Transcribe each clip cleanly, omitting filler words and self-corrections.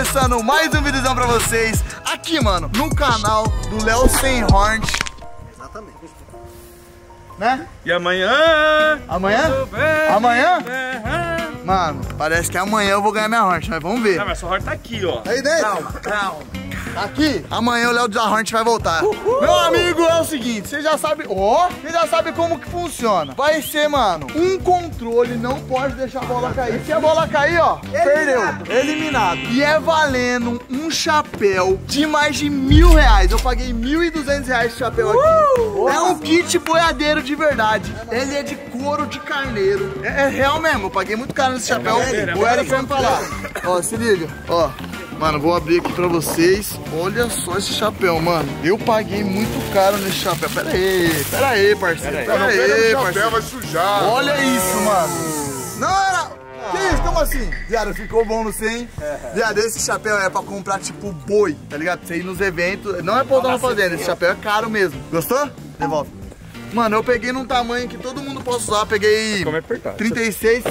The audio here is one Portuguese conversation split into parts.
começando mais um vídeozão pra vocês aqui, mano, no canal do Léo Sem Horn. Exatamente. Né? E amanhã? Amanhã? Amanhã? Mano, parece que amanhã eu vou ganhar minha Hornet, mas vamos ver. Não, mas sua Hornet tá aqui, ó. Aí dentro? Calma. Aqui, amanhã o Léo da Hornet vai voltar. Meu amigo, é o seguinte, você já sabe, você já sabe como que funciona. Vai ser, mano, um controle, não pode deixar a bola cair. Se a bola cair, ó, perdeu. Eliminado. E é valendo um chapéu de mais de R$1.000. Eu paguei R$1.200 esse chapéu aqui. É um kit boiadeiro de verdade. Ele é de couro de carneiro. É real mesmo, eu paguei muito caro nesse chapéu. O Eric vai me falar. Ó, se liga, ó. Mano, vou abrir aqui pra vocês. Olha só esse chapéu, mano. Eu paguei muito caro nesse chapéu. Pera aí, parceiro. Pera aí, parceiro. Vai sujar. Olha isso, mano. Não era... Que isso? Como assim? Viado, ficou bom no 100. Viado, esse chapéu é pra comprar tipo boi, tá ligado? Pra você ir nos eventos. Não é pra usar na fazenda, esse chapéu é caro mesmo. Gostou? Devolve. Mano, eu peguei num tamanho que todo mundo pode usar. Peguei 36...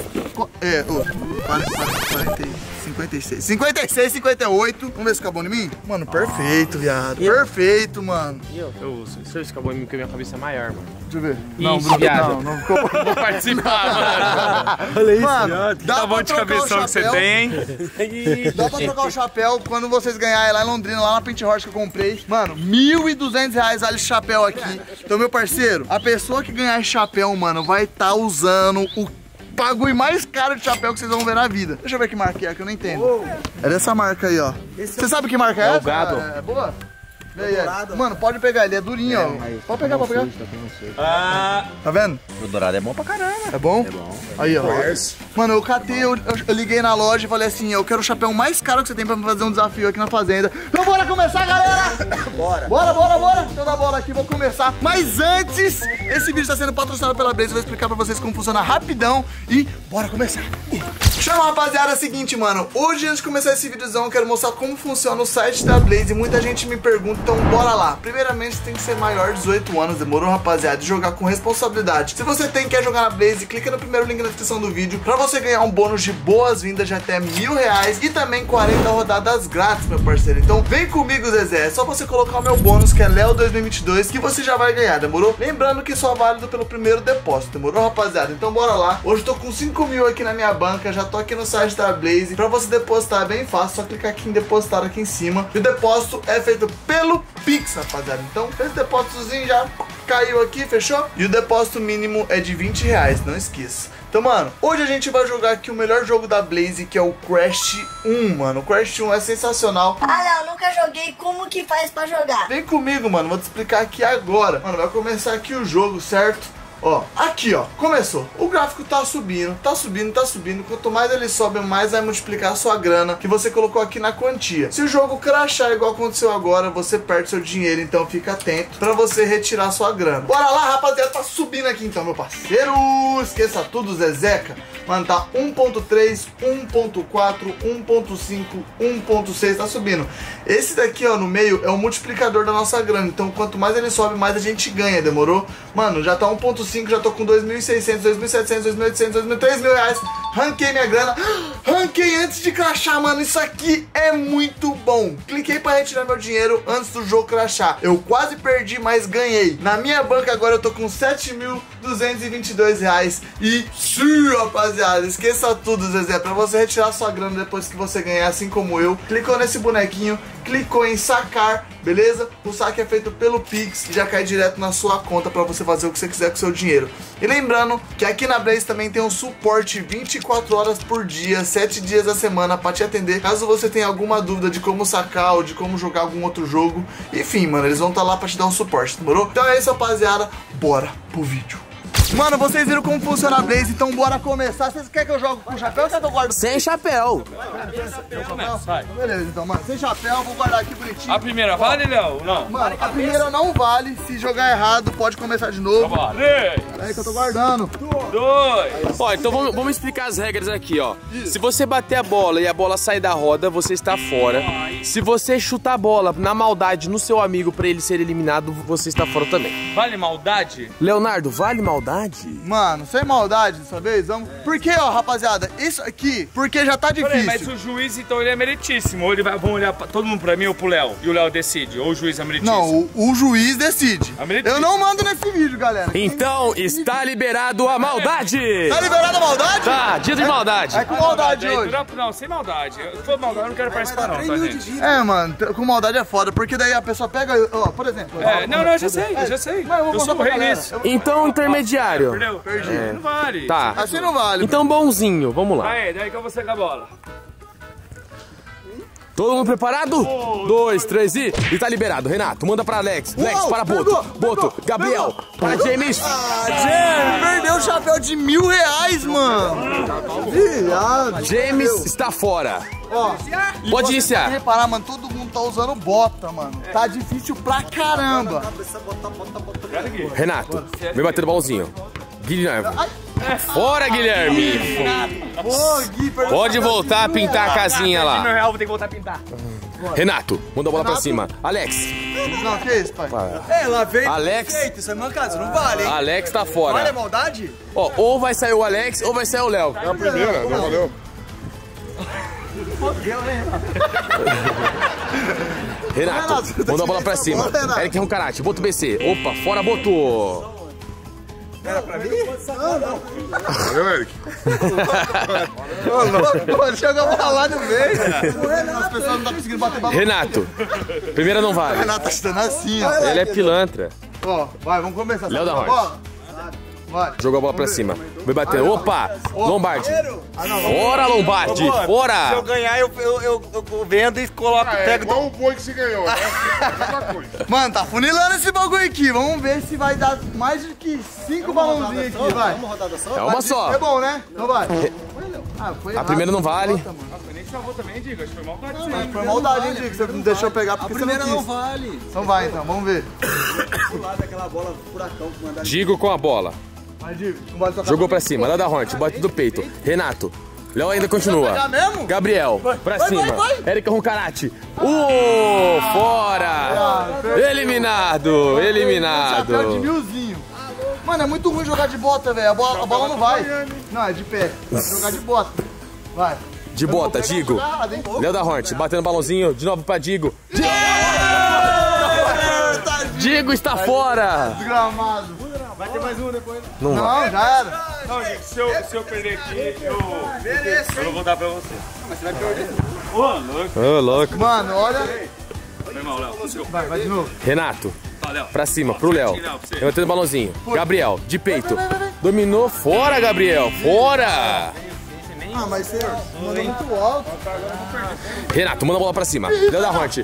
56, 58. Vamos ver se fica bom em mim? Mano, perfeito, viado. Perfeito, mano. Eu uso. Se eu ficar bom em mim, porque a minha cabeça é maior, mano. Deixa eu ver. Não, Bruno, não ficou. Vou participar, mano. Olha isso, mano, viado. dá Tá bom pra de trocar cabeção o que você chapéu. tem, hein? Dá pra trocar o chapéu quando vocês ganharem lá em Londrina, lá na Pente Horse que eu comprei. Mano, R$1.200 vale esse chapéu aqui. Então, meu parceiro, a pessoa que ganhar esse chapéu, mano, vai estar usando o bagulho mais caro de chapéu que vocês vão ver na vida. Deixa eu ver que marca é, que eu não entendo. É dessa marca aí, ó. Você sabe que marca é essa? o gado. É boa? Mano, pode pegar, ele é durinho, ó. Pode pegar, pode pegar. Tá vendo? O dourado é bom pra caramba. É bom? É bom. Aí, ó. Mano, eu catei, eu liguei na loja e falei assim, eu quero o chapéu mais caro que você tem pra fazer um desafio aqui na fazenda. Então bora começar, galera! Bora! Então dá bola aqui, vou começar. Mas antes, esse vídeo está sendo patrocinado pela Blaze, eu vou explicar pra vocês como funciona rapidão e bora começar. Chama, rapaziada, é o seguinte, mano. Hoje, antes de começar esse videozão, eu quero mostrar como funciona o site da Blaze. Muita gente me pergunta, então bora lá. Primeiramente, você tem que ser maior de 18 anos, demorou, rapaziada? E jogar com responsabilidade. Se você quer jogar na Blaze, clica no primeiro link na descrição do vídeo pra você ganhar um bônus de boas-vindas de até R$1.000 e também 40 rodadas grátis, meu parceiro. Então vem comigo, Zezé. É só você colocar o meu bônus, que é Léo 2022, que você já vai ganhar, demorou? Lembrando que só é válido pelo primeiro depósito, demorou, rapaziada? Então bora lá. Hoje eu tô com 5.000 aqui na minha banca, já tô aqui no site da Blaze. Pra você depositar é bem fácil, só clicar aqui em depositar aqui em cima. E o depósito é feito pelo Pix, rapaziada. Então fez o depósitozinho, já caiu aqui, fechou? E o depósito mínimo é de R$20, não esqueça. Então, mano, hoje a gente vai jogar aqui o melhor jogo da Blaze, que é o Crash 1, mano. O Crash 1 é sensacional. Ah, não, nunca joguei. Como que faz pra jogar? Vem comigo, mano, vou te explicar aqui agora. Mano, vai começar aqui o jogo, certo? Ó, aqui, ó, começou. O gráfico tá subindo. Quanto mais ele sobe, mais vai multiplicar a sua grana que você colocou aqui na quantia. Se o jogo crashar igual aconteceu agora, você perde seu dinheiro. Então fica atento pra você retirar a sua grana. Bora lá, rapaziada, tá subindo aqui então, meu parceiro. Esqueça tudo, Zezeca. Mano, tá 1.3, 1.4, 1.5, 1.6, tá subindo. Esse daqui, ó, no meio é o multiplicador da nossa grana. Então quanto mais ele sobe, mais a gente ganha, demorou? Mano, já tá 1.5, já tô com 2.600, 2.700, 2.800, 3.000 reais. Ranquei minha grana. Ranquei antes de crashar, mano. Isso aqui é muito bom. Cliquei pra retirar meu dinheiro antes do jogo crashar. Eu quase perdi, mas ganhei. Na minha banca agora eu tô com 7.222 reais. E sim, rapaziada, esqueça tudo, Zezé. Pra você retirar sua grana depois que você ganhar, assim como eu, clicou nesse bonequinho, clicou em sacar, beleza? O saque é feito pelo Pix e já cai direto na sua conta pra você fazer o que você quiser com o seu dinheiro. E lembrando que aqui na Blaze também tem um suporte 24 horas por dia, 7 dias da semana pra te atender, caso você tenha alguma dúvida de como sacar ou de como jogar algum outro jogo. Enfim, mano, eles vão estar lá pra te dar um suporte, demorou? Então é isso, rapaziada, bora pro vídeo. Mano, vocês viram como funciona a Blaze, então bora começar. Vocês querem que eu jogue com chapéu ou quer que eu guardo? Sem chapéu. Vai. Beleza, então, mano, sem chapéu, eu vou guardar aqui bonitinho. A primeira vale, Léo? Não. Mano, a primeira não vale. Se jogar errado, pode começar de novo. Vamos. Peraí que eu tô guardando. 2. Ó, então vamos explicar as regras aqui, ó. Se você bater a bola e a bola sair da roda, você está fora. Se você chutar a bola na maldade no seu amigo pra ele ser eliminado, você está fora também. Vale maldade? Leonardo, vale maldade? maldade? Mano, sem maldade dessa vez, vamos... Porque, ó, rapaziada, isso aqui, porque já tá difícil. Mas o juiz, então, ele é meritíssimo. Ou ele vai, vão olhar todo mundo pra mim ou pro Léo? E o Léo decide, ou o juiz é meritíssimo? Não, o juiz decide. Eu não mando nesse vídeo, galera. Então, está liberado a maldade! Tá liberado a maldade? Tá, dia de maldade. É com maldade Aí, hoje. não, sem maldade. Se for maldade, eu não quero participar não, tá, gente? É, mano, com maldade é foda, porque daí a pessoa pega, ó, por exemplo... É, não, eu já sei, eu já sei. Eu sou o rei nisso. Então, intermediário. Perdeu? Perdi. Não vale. Tá. Assim não vale. Então, bonzinho, vamos lá. Aí, daí que eu vou sacar a bola. Todo mundo preparado? 2, 3 e tá liberado. Renato, manda pra Alex. Lex para Boto. Boto, Gabriel, para James. Ah, James, perdeu o chapéu de R$1.000, mano. Viado. James está fora. Ó, Pode Tem iniciar. que reparar, mano, todo mundo tá usando bota, mano. Tá difícil pra caramba. Renato, vem bater o balãozinho. Guilherme. Fora, Guilherme. Pô, Gui, perdeu Pode o chapéu voltar a de pintar a R$1.000. casinha lá. R$1.000, vou ter que voltar a pintar. Renato, manda a bola pra cima. Alex. Não, que isso, pai? É, lá vem Alex. feito, isso é mancada, não vale, hein? Alex tá Vale a fora. maldade? Ó, ou vai sair o Alex ou vai sair o Léo. É a primeira, não valeu. Renato, manda a bola pra cima. Eric Roncarate, Boto BC. Opa, fora Boto. Valeu, Eric. Ô, louco, chega a bola lá no meio. As pessoas não tá conseguindo bater bola. Renato, primeira não vale. Renato tá chutando assim, ó. Ele é pilantra. Ó, vai, vamos começar. Léo da Ó, vai. Jogou a bola pra cima. Vai bater. Opa! Lombardi. Fora, Lombardi! Se eu Fora! ganhar, eu vendo e coloco, É pego... igual o boi que se ganhou, né? É a mesma coisa. Mano, tá funilando esse bagulho aqui. Vamos ver se vai dar mais de que 5 balãozinhos aqui, vai. É uma só. É bom, né? Então vai. Ah, foi A errado. primeira não vale. Foi nem que salvou também, Digo. Acho que foi maldade sim. Foi maldade, hein, Diego? Você não deixou pegar porque você não quis. vale. Então vai, então. Vamos ver. Do lado daquela bola furacão que mandaram. Digo com a bola. Vai, Diego. Não vai tocar. Jogou pra cima. Léo da Hornet. Bate do peito. Renato. Léo ainda continua. pegar mesmo? Gabriel. Pra cima. Érica Roncarate. Fora! Eliminado. Eliminado. Chapéu de milzinho. Mano, é muito ruim jogar de bota, velho. A bola não vai. Não, é de pé. Vai jogar de bota. Vai. De bota, Digo. Léo da Hornet. Batendo balãozinho. De novo pra Digo. Digo está fora. Desgramado. Vai ter mais um depois. Não vai. Não, já era. Não, Digo, se eu perder aqui, eu não vou dar pra você. Mas você vai perder. Ô, louco. Ô, louco. Mano, olha. Foi mal, Léo. Vai de novo. Renato. Tá, Léo. Pra cima, pro Léo. Levantando o balãozinho. Gabriel, de peito. Dominou. Fora, Gabriel. Fora. Ah, mas você mandou muito alto. Renato, manda a bola pra cima. Léo da Hornet.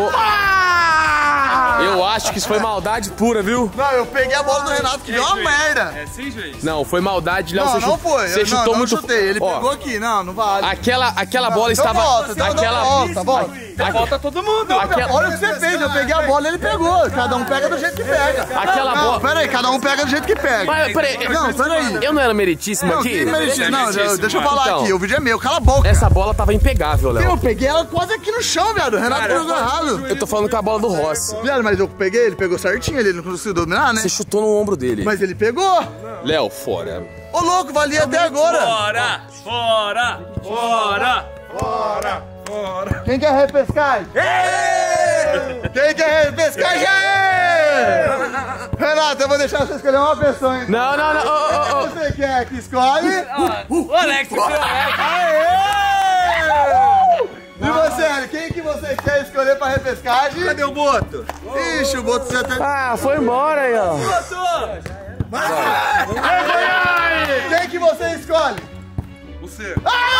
Eu acho que isso foi maldade pura, viu? Não, eu peguei a bola do Renato que deu uma merda. É sim, juiz? Não, foi maldade, Léo. Não, não foi. Você Eu chutou não muito. chutei. Ele Ó, pegou aqui. Não, não vale. Aquela bola Então estava. volta, então volta, volta. Volta todo mundo. Olha o que você fez, eu peguei a bola e ele pegou. Cada um pega do jeito que pega. Aquela Não, bola. pera aí, cada um pega do jeito que pega. Mas, peraí. Não, pera aí. Eu não era meritíssimo Não, aqui? que merecido. Não, deixa eu falar Então. aqui, o vídeo é meu, cala a boca. Essa bola tava impegável, Eu Léo. peguei ela quase aqui no chão, viado. O Renato jogou errado. Eu tô falando com a bola do Rossi. Viado, mas eu peguei, ele pegou certinho, ele não conseguiu dominar, né? Você chutou no ombro dele. Mas ele pegou. Léo, fora. Ô, louco, valia até agora. Fora! Fora! Fora! Bora! Bora! Quem quer repescagem? Quem quer repescagem? Renato, eu vou deixar você escolher uma pessoa, hein? Não, não, não. Quem você quer que escolhe? O Alex, o Alex! E você, Hélio, quem que você quer escolher pra repescagem? Cadê o Boto? Ixi, o Boto já tá... Ah, foi embora aí, ó. Quem que você escolhe? Você!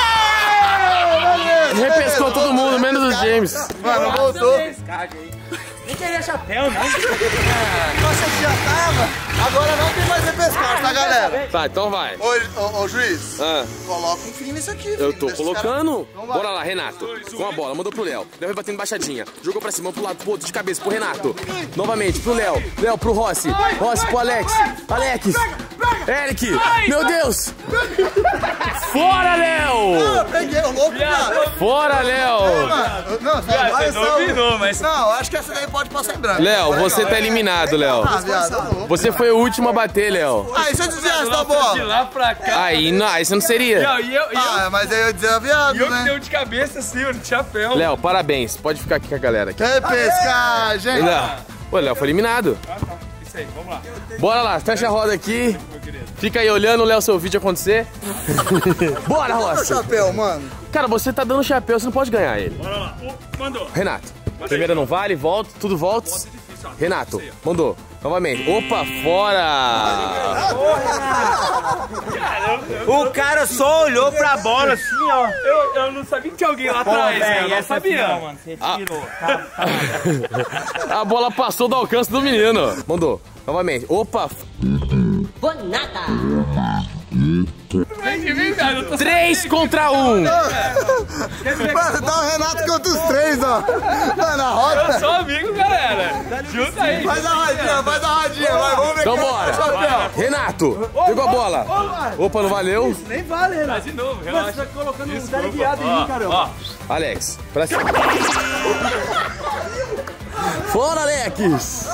Beleza, Repescou todo mundo, menos o James. Mano, voltou. Nem queria chapéu, não. Você já tava. Agora não tem mais repescagem, tá, galera? Tá, então vai. Ô, juiz, Ah, coloca um fim nisso aqui. eu filho. tô Deixa os colocando. Então vai. Bora lá, Renato. Com a bola, mandou pro Léo. Léo vai batendo baixadinha. Jogou pra cima, pro lado, pro outro, de cabeça, pro Renato. Novamente, pro Léo. Léo pro Rossi. Rossi pro Alex. Alex. Eric. Meu Deus. Fora, Léo. ninguém, ô louco, cara. Fora, Léo. Não, Você dominou, mas... Não, acho que essa daí pode passar em branco. Léo, você tá eliminado, Léo. Ah, viado. Você foi o último a bater, Léo. Ah, e se eu dissesse da De bola? lá pra cá. Aí você não seria. Não, e eu Ah, mas aí eu ia dizer viado, que né? deu de cabeça assim, de chapéu. Léo, parabéns. Pode ficar aqui com a galera. Aqui. Que pescagem. Léo. Ô, Léo foi eliminado. Ah, tá. Isso aí, vamos lá. Bora lá, fecha a roda aqui. Fica aí olhando, Léo, seu vídeo acontecer. Bora, Rossi. Chapéu, mano. Cara, você tá dando chapéu, você não pode ganhar ele. Bora lá. Mandou. Renato, primeira não vale, volta, tudo volta. Renato, mandou. Novamente. Opa, fora! O cara só olhou pra bola assim, ó. Eu não sabia que tinha alguém lá atrás, né? Eu não sabia. mano, você tirou. A bola passou do alcance do menino. Mandou. Novamente. Opa. Vem de mim, cara. Eu tô 3 contra 1. Mano, tá o Renato contra os três, ó. Tá na roda. Eu sou amigo, galera. Junta aí. Faz a rodinha, vai, vamos ver Então quem é o bora. chapéu. Renato, pegou a bola. Opa, não valeu. Nem vale, Tá Renato. de novo, Você relaxa. tá colocando um Desculpa. cara guiado em mim, caramba. Ó, Alex, pra cima. Fora, Alex.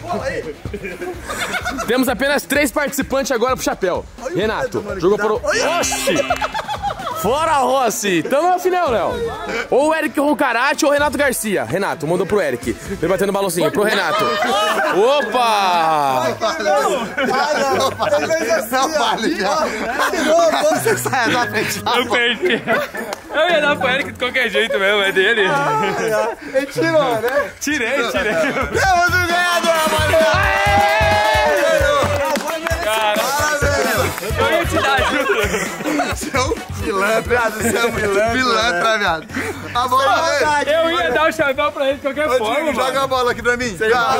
Temos apenas 3 participantes agora pro chapéu. Renato, jogou pro... Oxi! Fora, Rossi! Tamo no final, Léo. Ou o Eric Roncarate ou o Renato Garcia. Renato, mandou pro Eric. Ele batendo o balãozinho. Pro Renato. Opa! Não vale, você sai da frente. eu perdi. Eu ia dar pro Eric de qualquer jeito mesmo, é dele. Ele tirou, né? Tirei. Temos o ganhador, rapaziada! Eu ia te dar ajuda. Você é um pilantra, você é um pilantra, viado. A bola vai. Eu ia dar o chapéu pra ele de qualquer forma, Diego, joga mano. a bola aqui pra mim.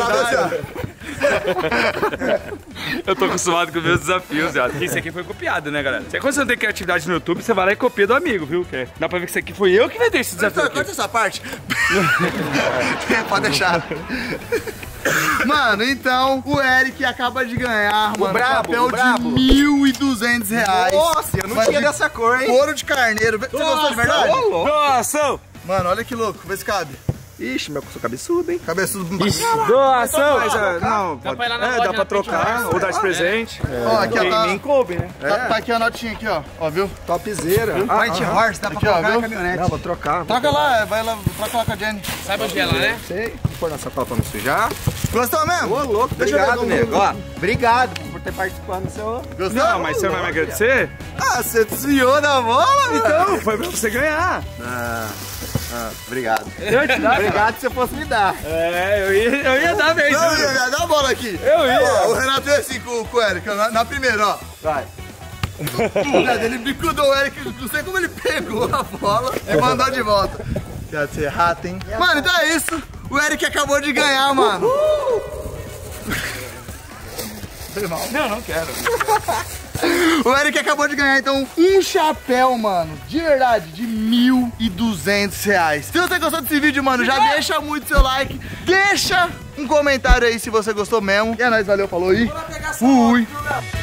Eu tô acostumado com os meus desafios, viado. Porque isso aqui foi copiado, né, galera? Quando você não tem criatividade no YouTube, você vai lá e copia do amigo, viu? Dá pra ver que isso aqui foi eu que inventei esse desafio aqui. Corta essa parte. Pode deixar. Mano, então, o Eric acaba de ganhar, mano, chapéu de R$1.200. Nossa, eu não tinha dessa cor, hein? Couro de carneiro. Você gostou de verdade? Doação! Mano, olha que louco, vê se cabe. Ixi, meu, sou cabeçudo, hein? Cabeçudo. Doação! Mas, não, Dá pra ir lá na loja, dá pra trocar ou dar de presente. Ó, aqui, ó, tá, Em mim coube, né? tá aqui a notinha aqui, ó. Ó, viu? Topzera. White Horse, dá pra Aqui, ó, colocar viu? na caminhonete. Não, vou trocar. Troca lá, vai lá, troca lá com a Jenny. Sabe onde é lá, né? Sei. Vou pôr na sacola pra não sujar. Gostou mesmo? Ô, louco, Deixa eu ver obrigado, como- nego. Ó, obrigado por ter participado do seu... Gostou? Não, mas você não vai me agradecer? Ah, você desviou da bola, mano. Então, foi pra você ganhar. Obrigado. Eu te dar. Obrigado se você fosse me dar. É, eu ia dar mesmo. Não, ia, dá a bola aqui. Eu ia. Ó, o Renato veio assim com o Eric, na primeira, ó. Vai. Ele bicudou o Eric, não sei como ele pegou a bola e mandou de volta. Quer ser rato, hein? Mano, então é isso. O Eric acabou de ganhar, mano. Não quero. O Eric acabou de ganhar, então, um chapéu, mano, de verdade, de R$1.200. Se você gostou desse vídeo, mano, já deixa muito seu like, deixa um comentário aí se você gostou mesmo. E é nóis, valeu, falou e fui.